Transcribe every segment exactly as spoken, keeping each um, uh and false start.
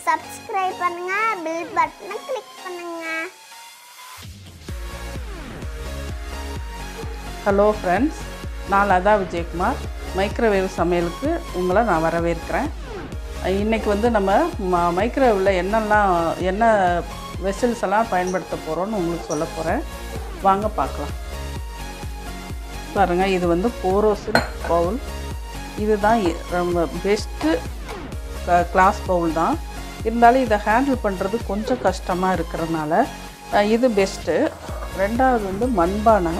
Subscribe பண்ணுங்க, bell button click பண்ணுங்க. Hello friends, நான் லதா விஜயகுமார் மைக்ரோவேவ் சமையலுக்கு உங்களை நான் வரவேற்கிறேன். இன்னைக்கு வந்து நம்ம மைக்ரோவேவ்ல என்னெல்லாம் என்ன வெசல்ஸ் எல்லாம் பயன்படுத்த போறோம்னு உங்களுக்கு சொல்ல போறேன். வாங்க பார்க்கலாம். பாருங்க, இது வந்து போரோசில் பவுல். இதுதான் ரொம்ப பெஸ்ட் கிளாஸ் பவுல் தான். இருந்தாலும் இதை ஹேண்டில் பண்ணுறது கொஞ்சம் கஷ்டமாக இருக்கிறதுனால இது பெஸ்ட்டு. ரெண்டாவது வந்து மண்பானை.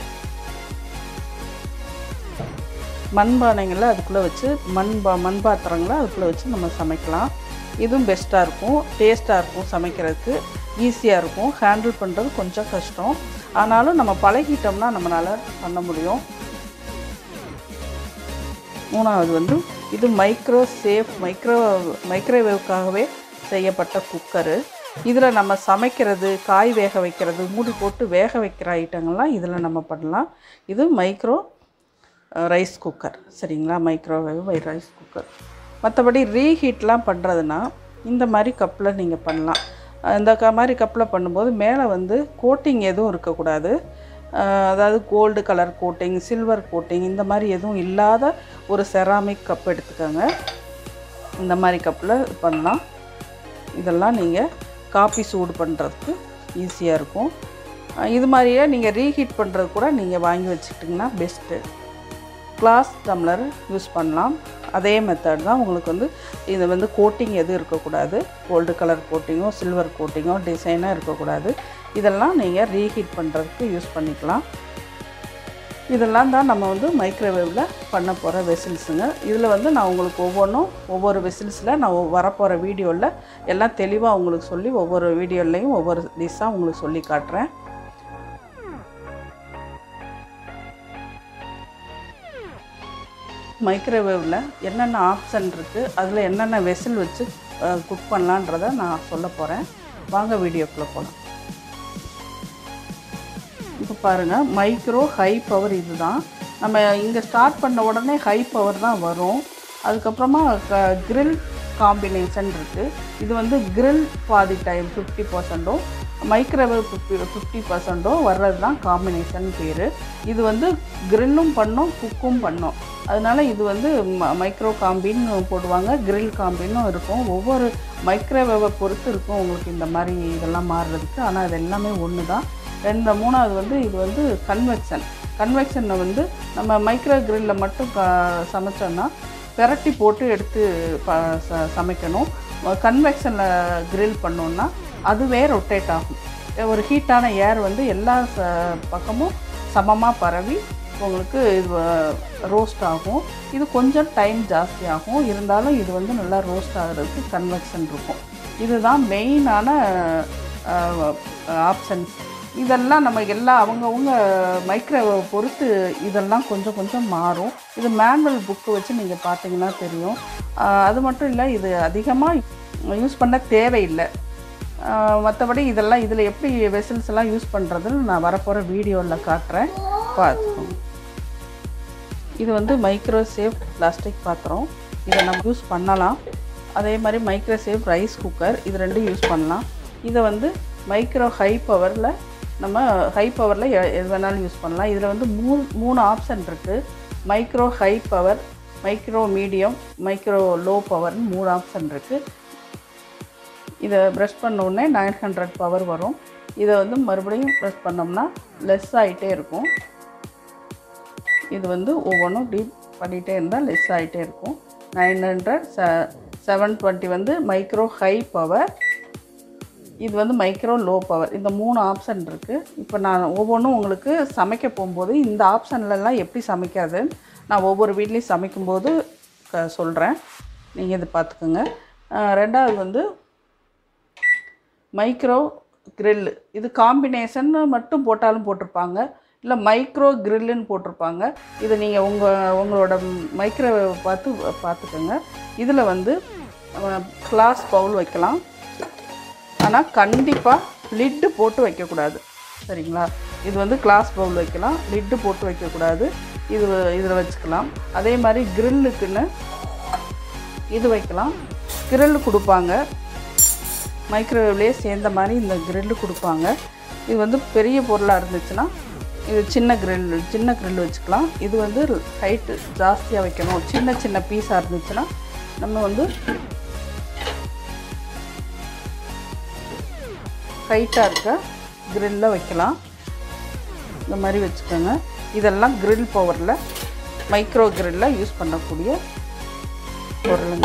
மண்பானைங்களை அதுக்குள்ளே வச்சு மண் பா மண் பாத்திரங்களை அதுக்குள்ளே வச்சு நம்ம சமைக்கலாம். இதுவும் பெஸ்ட்டாக இருக்கும், டேஸ்ட்டாக இருக்கும், சமைக்கிறதுக்கு ஈஸியாக இருக்கும். ஹேண்டில் பண்ணுறது கொஞ்சம் கஷ்டம், ஆனாலும் நம்ம பழகிட்டோம்னா நம்மளால் பண்ண முடியும். மூணாவது வந்து இது மைக்ரோ சேஃப் மைக்ரோ மைக்ரோவேவுக்காகவே செய்யப்பட்ட குக்கரு. இதில் நம்ம சமைக்கிறது, காய் வேக வைக்கிறது, மூடி போட்டு வேக வைக்கிற ஐட்டங்கள்லாம் இதில் நம்ம பண்ணலாம். இது மைக்ரோ ரைஸ் குக்கர், சரிங்களா? Microwave rice cooker. மற்றபடி ரீஹீட்லாம் பண்ணுறதுனா இந்த மாதிரி கப்பில் நீங்கள் பண்ணலாம். இந்த க மாதிரி கப்பில் பண்ணும்போது மேலே வந்து கோட்டிங் எதுவும் இருக்கக்கூடாது. அதாவது gold colour coating, silver coating இந்த மாதிரி எதுவும் இல்லாத ஒரு செராமிக் கப் எடுத்துக்கோங்க. இந்த மாதிரி கப்பில் பண்ணலாம். இதெல்லாம் நீங்கள் காஃபி சூடு பண்ணுறதுக்கு ஈஸியாக இருக்கும். இது மாதிரியே நீங்கள் ரீஹீட் பண்ணுறது கூட நீங்கள் வாங்கி வச்சுக்கிட்டிங்கன்னா பெஸ்ட்டு. கிளாஸ் டம்ளர் யூஸ் பண்ணலாம். அதே மெத்தட் தான். உங்களுக்கு வந்து இது வந்து கோட்டிங் எதுவும் இருக்கக்கூடாது. கோல்டு கலர் கோட்டிங்கோ சில்வர் கோட்டிங்கோ டிசைனாக இருக்கக்கூடாது. இதெல்லாம் நீங்கள் ரீஹீட் பண்ணுறதுக்கு யூஸ் பண்ணிக்கலாம். இதெல்லாம் தான் நம்ம வந்து மைக்ரோவேவில் பண்ண போகிற வெசில்ஸுங்க. இதில் வந்து நான் உங்களுக்கு ஒவ்வொன்றும் ஒவ்வொரு வெசில்ஸில் நான் வரப்போகிற வீடியோவில் எல்லாம் தெளிவாக உங்களுக்கு சொல்லி ஒவ்வொரு வீடியோலையும் ஒவ்வொரு டிஷ்ஷாக உங்களுக்கு சொல்லி காட்டுறேன். மைக்ரோவேவில் என்னென்ன ஆப்ஷன் இருக்குது, அதில் என்னென்ன வெசில் வச்சு குக் பண்ணலான்றதை நான் சொல்ல போகிறேன். வாங்க வீடியோக்குள்ளே போகலாம். இப்போ பாருங்கள், மைக்ரோ ஹை பவர் இது தான். நம்ம இங்கே ஸ்டார்ட் பண்ண உடனே ஹை பவர் தான் வரும். அதுக்கப்புறமா க கிரில் காம்பினேஷன் இருக்குது. இது வந்து கிரில் பாதி டைம் ஃபிஃப்டி பர்சன்ட்டும் மைக்ரோவேவ் ஃபிஃப்டி ஃபிஃப்டி பர்சன்ட்டும் வர்றது தான் காம்பினேஷன் பேர். இது வந்து கிரில்லும் பண்ணோம், குக்கும் பண்ணோம். அதனால் இது வந்து ம மைக்ரோ காம்பின்னு போடுவாங்க, கிரில் காம்பின்னும் இருக்கும். ஒவ்வொரு மைக்ரோவேவை பொறுத்து இருக்கும் உங்களுக்கு இந்த மாதிரி இதெல்லாம் மாறுறதுக்கு. ஆனால் இது எல்லாமே ஒன்று தான். ரெண்டு மூணாவது வந்து இது வந்து கன்வெக்ஷன். கன்வெக்ஷனை வந்து நம்ம மைக்ரோ கிரில்லில் மட்டும் க சமைச்சோன்னா பெரட்டி போட்டு எடுத்து ப ச சமைக்கணும். கன்வெக்ஷனில் கிரில் பண்ணோன்னா அதுவே ரொட்டேட் ஆகும். ஒரு ஹீட்டான ஏர் வந்து எல்லா ச பக்கமும் சமமாக பரவி உங்களுக்கு இது ரோஸ்ட் ஆகும். இது கொஞ்சம் டைம் ஜாஸ்தி ஆகும். இருந்தாலும் இது வந்து நல்லா ரோஸ்ட் ஆகிறதுக்கு கன்வெக்ஷன் இருக்கும். இதுதான் மெயினான ஆப்ஷன்ஸ். இதெல்லாம் நம்ம எல்லா அவங்கவுங்க மைக்ரோவேவை பொறுத்து இதெல்லாம் கொஞ்சம் கொஞ்சம் மாறும். இது மேனுவல் புக்கு வச்சு நீங்கள் பார்த்தீங்கன்னா தெரியும். அது மட்டும் இல்லை, இது அதிகமாக யூஸ் பண்ண தேவையில்லை. மற்றபடி இதெல்லாம் இதில் எப்படி வெசல்ஸ் எல்லாம் யூஸ் பண்ணுறதுன்னு நான் வரப்போகிற வீடியோவில் காட்டுறேன், பார்த்துக்கோங்க. இது வந்து மைக்ரோ சேஃப் பிளாஸ்டிக் பாத்திரம். இதை நம்ம யூஸ் பண்ணலாம். அதே மாதிரி மைக்ரோ சேஃப் ரைஸ் குக்கர், இது ரெண்டும் யூஸ் பண்ணலாம். இதை வந்து மைக்ரோ ஹை பவரில் நம்ம ஹை பவரில் எது வேணாலும் யூஸ் பண்ணலாம். இதில் வந்து மூணு மூணு ஆப்ஷன் இருக்குது. Micro high power, micro medium, micro low பவர்னு மூணு ஆப்ஷன் இருக்குது. இதை ப்ரெஷ் பண்ணோடனே நைன் ஹண்ட்ரட் பவர் வரும். இதை வந்து மறுபடியும் ப்ரெஷ் பண்ணோம்னா லெஸ் ஆகிட்டே இருக்கும். இது வந்து ஒவ்வொன்றும் டீப் பண்ணிகிட்டே இருந்தால் லெஸ் ஆகிட்டே இருக்கும். நைன் ஹண்ட்ரட் ச செவன் டுவெண்ட்டி வந்து மைக்ரோ ஹை பவர், இது வந்து மைக்ரோ லோ பவர். இந்த மூணு ஆப்ஷன் இருக்குது. இப்போ நான் ஒவ்வொன்றும் உங்களுக்கு சமைக்க போகும்போது இந்த ஆப்ஷன்லலாம் எப்படி சமைக்காதுன்னு நான் ஒவ்வொரு வீட்லேயும் சமைக்கும்போது க சொல்கிறேன். நீங்கள் இது பார்த்துக்குங்க. ரெண்டாவது வந்து மைக்ரோ கிரில். இது காம்பினேஷன் மட்டும் போட்டாலும் போட்டிருப்பாங்க, இல்லை மைக்ரோ கிரில்லுன்னு போட்டிருப்பாங்க. இதை நீங்கள் உங்கள் உங்களோட மைக்ரோவேவை பார்த்து பார்த்துக்கோங்க. இதில் வந்து கிளாஸ் பவுல் வைக்கலாம், ஆனால் கண்டிப்பாக லிட்டு போட்டு வைக்கக்கூடாது, சரிங்களா? இது வந்து கிளாஸ் பவுல் வைக்கலாம், லிட்டு போட்டு வைக்கக்கூடாது. இது இதில் வச்சுக்கலாம். அதே மாதிரி கிரில்லுக்குன்னு இது வைக்கலாம். கிரில் கொடுப்பாங்க. மைக்ரோவேவ்லேயே சேர்ந்த மாதிரி இந்த கிரில்லு கொடுப்பாங்க. இது வந்து பெரிய பொருளாக இருந்துச்சுன்னா இது சின்ன கிரில் சின்ன கிரில் வச்சுக்கலாம். இது வந்து ஹைட்டு ஜாஸ்தியாக வைக்கணும், சின்ன சின்ன பீஸாக இருந்துச்சுன்னா நம்ம வந்து ஹைட்டாக இருக்க கிரில்லில் வைக்கலாம். இந்த மாதிரி வச்சுக்கோங்க. இதெல்லாம் கிரில் பவரில் மைக்ரோ கிரில்லில் யூஸ் பண்ணக்கூடிய பொருளுங்க.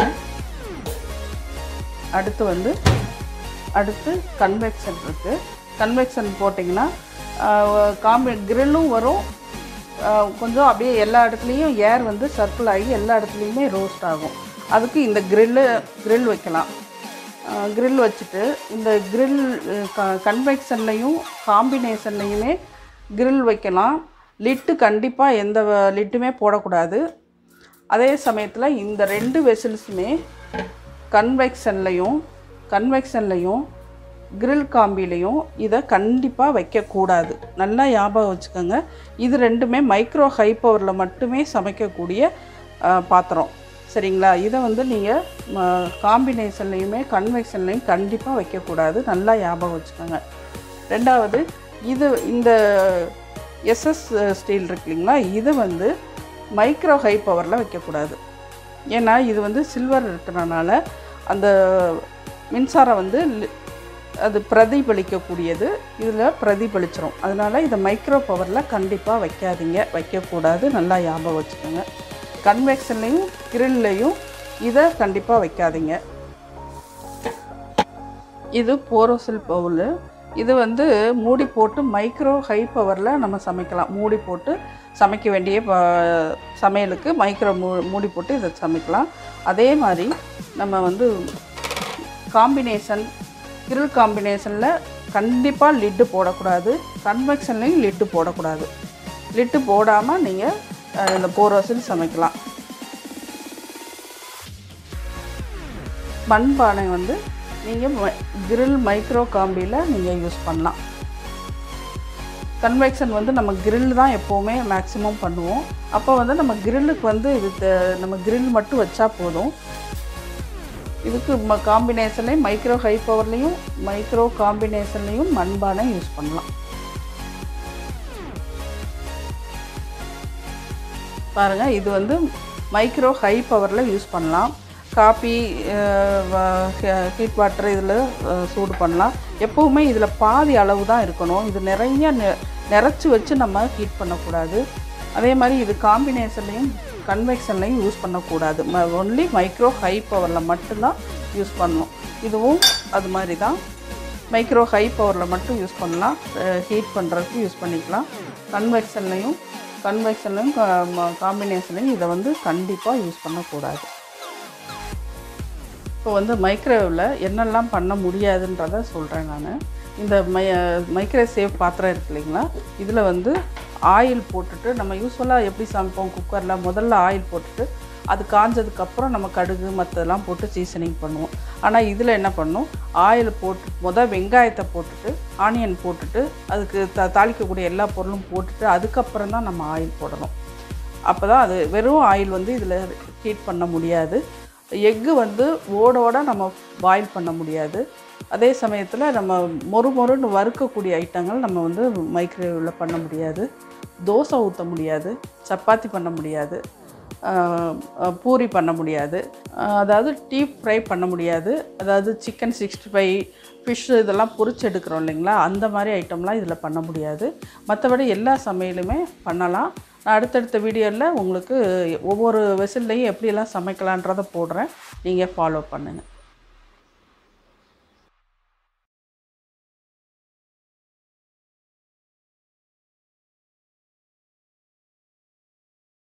அடுத்து வந்து அடுத்து கன்வெக்ஷன் இருக்குது. கன்வெக்ஷன் போட்டிங்கன்னா காம்பி கிரில்லும் வரும், கொஞ்சம் அப்படியே எல்லா இடத்துலையும் ஏர் வந்து சர்க்கிள் ஆகி எல்லா இடத்துலையுமே ரோஸ்ட் ஆகும். அதுக்கு இந்த கிரில்லு கிரில் வைக்கலாம். கிரில் வச்சுட்டு இந்த கிரில் க கன்வெக்ஷன்லையும் காம்பினேஷன்லையுமே கிரில் வைக்கலாம். லிட்டு கண்டிப்பாக எந்த லிட்டுமே போடக்கூடாது. அதே சமயத்தில் இந்த ரெண்டு வெசல்ஸுமே கன்வெக்ஷன்லையும் கன்வெக்ஷன்லையும் கிரில் காம்பிலையும் இதை கண்டிப்பாக வைக்கக்கூடாது. நல்லா ஞாபகம் வச்சுக்கோங்க. இது ரெண்டுமே மைக்ரோ ஹை பவரில் மட்டுமே சமைக்கக்கூடிய பாத்திரம், சரிங்களா? இதை வந்து நீங்கள் காம்பினேஷன்லையுமே கன்வெக்ஷன்லையும் கண்டிப்பாக வைக்கக்கூடாது. நல்லா ஞாபகம் வச்சுக்கோங்க. ரெண்டாவது, இது இந்த எஸ்எஸ் ஸ்டீல் இருக்கு இல்லைங்களா, இதை வந்து மைக்ரோ ஹை பவரில் வைக்கக்கூடாது. ஏன்னா இது வந்து சில்வர் இருக்கிறனால அந்த மின்சாரம் வந்து அது பிரதிபலிக்கக்கூடியது, இதில் பிரதிபலிச்சிடும். அதனால் இதை மைக்ரோ பவரில் கண்டிப்பாக வைக்காதீங்க, வைக்கக்கூடாது. நல்லா ஞாபகம் வச்சுக்கோங்க. கன்வெக்ஷன்லையும் கிரில்லையும் இதை கண்டிப்பாக வைக்காதீங்க. இது போரோசில் பவுலு. இது வந்து மூடி போட்டு மைக்ரோ ஹை பவரில் நம்ம சமைக்கலாம். மூடி போட்டு சமைக்க வேண்டிய சமையலுக்கு மைக்ரோ மூ மூடி போட்டு இதை சமைக்கலாம். அதே மாதிரி நம்ம வந்து காம்பினேஷன் கிரில் காம்பினேஷனில் கண்டிப்பாக லிட்டு போடக்கூடாது. கன்வெக்ஷன்லையும் லிட்டு போடக்கூடாது. லிட்டு போடாமல் நீங்கள் இந்த போரோசில் சமைக்கலாம். மண்பானை வந்து நீங்கள் கிரில் மைக்ரோ காம்பியில் நீங்கள் யூஸ் பண்ணலாம். கன்வெக்ஷன் வந்து நம்ம கிரில் தான் எப்போவுமே மேக்ஸிமம் பண்ணுவோம். அப்போ வந்து நம்ம கிரில்லுக்கு வந்து இது நம்ம கிரில் மட்டும் வச்சா போதும். இதுக்கு ம காம்பினேஷன்லேயும் மைக்ரோ ஹை பவர்லேயும் மைக்ரோ காம்பினேஷன்லேயும் மண்பானை யூஸ் பண்ணலாம். பாருங்கள், இது வந்து மைக்ரோ ஹை பவரில் யூஸ் பண்ணலாம். காபி, ஹீட் வாட்டர் இதில் சூடு பண்ணலாம். எப்போவுமே இதில் பாதி அளவு தான் இருக்கணும். இது நிறைய நெ நிறச்சி வச்சு நம்ம ஹீட் பண்ணக்கூடாது. அதே மாதிரி இது காம்பினேஷன்லையும் கன்வெக்ஷன்லையும் யூஸ் பண்ணக்கூடாது. ம ஒன்லி மைக்ரோ ஹை பவரில் மட்டும்தான் யூஸ் பண்ணணும். இதுவும் அது மாதிரி தான். மைக்ரோ ஹை பவரில் மட்டும் யூஸ் பண்ணலாம். ஹீட் பண்ணுறதுக்கு யூஸ் பண்ணிக்கலாம். கன்வெக்ஷன்லையும் கன்வெக்ஷன்லையும் காம்பினேஷன்லையும் இதை வந்து கண்டிப்பாக யூஸ் பண்ணக்கூடாது. இப்போ வந்து மைக்ரோவேவில் என்னெல்லாம் பண்ண முடியாதுன்றதை சொல்கிறேன் நான். இந்த மை மைக்ரோ சேவ் பாத்திரம் இருக்கு இல்லைங்களா, இதில் வந்து ஆயில் போட்டுட்டு நம்ம யூஸ்வலாக எப்படி சமைப்போம் குக்கரில், முதல்ல ஆயில் போட்டுட்டு அது காஞ்சதுக்கப்புறம் நம்ம கடுகு மற்றதெல்லாம் போட்டு சீசனிங் பண்ணுவோம். ஆனால் இதில் என்ன பண்ணணும், ஆயில் போட்டு முதல் வெங்காயத்தை போட்டுட்டு ஆனியன் போட்டுட்டு அதுக்கு த தாளிக்கக்கூடிய எல்லா பொருளும் போட்டுட்டு அதுக்கப்புறம் தான் நம்ம ஆயில் போடணும். அப்போ தான் அது வெறும் ஆயில் வந்து இதில் ஹீட் பண்ண முடியாது. எக்கு வந்து ஓடோட நம்ம பாயில் பண்ண முடியாது. அதே சமயத்தில் நம்ம மொறு மொறுன்னு வறுக்கக்கூடிய ஐட்டங்கள் நம்ம வந்து மைக்ரோவேவில் பண்ண முடியாது. தோசை ஊற்ற முடியாது, சப்பாத்தி பண்ண முடியாது, பூரி பண்ண முடியாது, அதாவது டீப் ஃப்ரை பண்ண முடியாது. அதாவது சிக்கன் சிக்ஸ்டி ஃபைவ் ஃபிஷ் இதெல்லாம் பொரிச்சு எடுக்கிறோம் இல்லைங்களா, அந்த மாதிரி ஐட்டம்லாம் இதில் பண்ண முடியாது. மற்றபடி எல்லா சமையலுமே பண்ணலாம். நான் அடுத்தடுத்த வீடியோவில் உங்களுக்கு ஒவ்வொரு வெசல்லையும் எப்படியெல்லாம் சமைக்கலான்றதை போடுறேன். நீங்கள் ஃபாலோ பண்ணுங்கள்.